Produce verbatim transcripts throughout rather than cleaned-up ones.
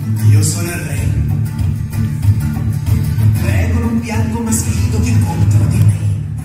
Io sono il re. Regolo un bianco maschile che contro di me.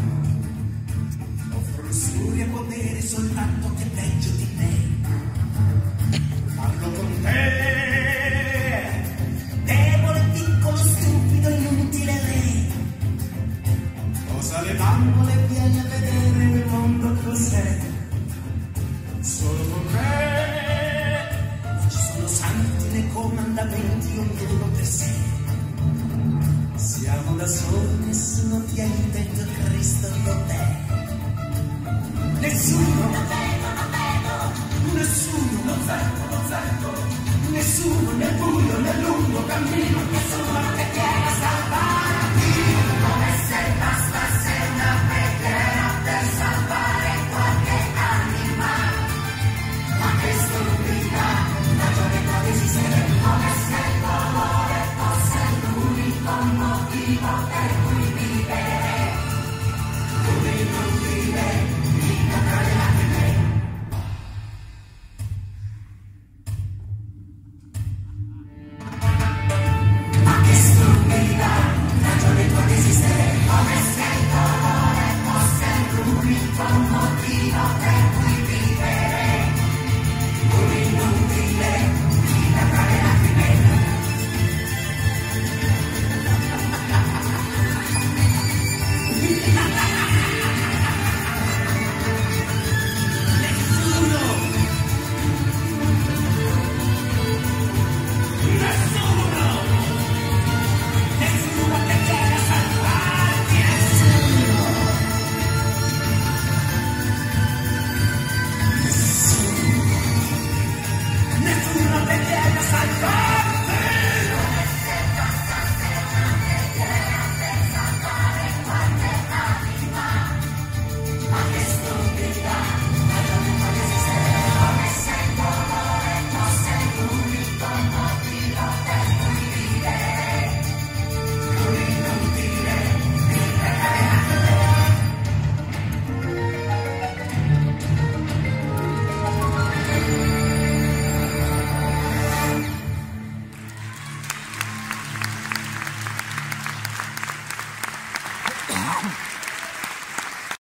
Offro lussuria e potere soltanto che peggio di me. Parlo con te, debole, piccolo, stupido, inutile re. Posa le bambole e vieni a vedere il mondo cos'è. Solo con me non ci sono santi né comandamenti, ognuno per sé. Siamo da soli, nessuno ti aiuta e tu Cristo con te. Nessuno, non vedo, non vedo, nessuno, non sento, non sento, nessuno nel buio, nel lungo cammino, nessuno che quiera salvare.